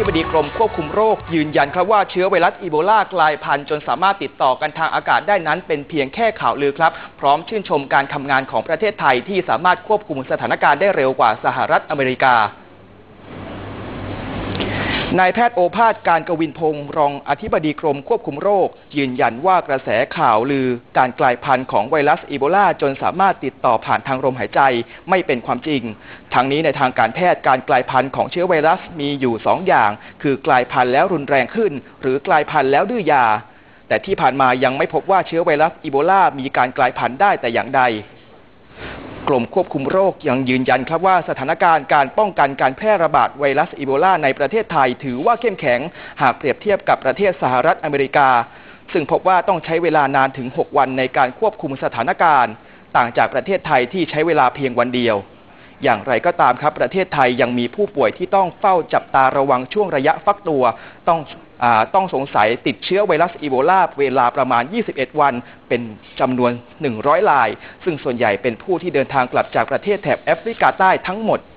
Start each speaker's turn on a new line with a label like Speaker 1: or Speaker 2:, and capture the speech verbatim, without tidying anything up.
Speaker 1: บดีกรมควบคุมโรคยืนยันครับว่าเชื้อไวรัสอีโบลากลายพันธุ์จนสามารถติดต่อกันทางอากาศได้นั้นเป็นเพียงแค่ข่าวลือครับพร้อมชื่นชมการทำงานของประเทศไทยที่สามารถควบคุมสถานการณ์ได้เร็วกว่าสหรัฐอเมริกานายแพทย์โอภาสการกวินพงศ์รองอธิบดีกรมควบคุมโรคยืนยันว่ากระแสข่าวลือการกลายพันธุ์ของไวรัสอีโบลาจนสามารถติดต่อผ่านทางลมหายใจไม่เป็นความจริงทั้งนี้ในทางการแพทย์การกลายพันธุ์ของเชื้อไวรัสมีอยู่สองอย่างคือกลายพันธุ์แล้วรุนแรงขึ้นหรือกลายพันธุ์แล้วดื้อยาแต่ที่ผ่านมายังไม่พบว่าเชื้อไวรัสอีโบลามีการกลายพันธุ์ได้แต่อย่างใดกรมควบคุมโรคยังยืนยันครับว่าสถานการณ์การป้องกันการแพร่ระบาดไวรัสอีโบลาในประเทศไทยถือว่าเข้มแข็งหากเปรียบเทียบกับประเทศสหรัฐอเมริกาซึ่งพบว่าต้องใช้เวลานานถึงหกวันในการควบคุมสถานการณ์ต่างจากประเทศไทยที่ใช้เวลาเพียงวันเดียวอย่างไรก็ตามครับประเทศไทยยังมีผู้ป่วยที่ต้องเฝ้าจับตาระวังช่วงระยะฟักตัวต้องต้องสงสัยติดเชื้อไวรัสอีโบลาเวลาประมาณยี่สิบเอ็ดวันเป็นจำนวนหนึ่งร้อยรายซึ่งส่วนใหญ่เป็นผู้ที่เดินทางกลับจากประเทศแถบแอฟริกาใต้ทั้งหมด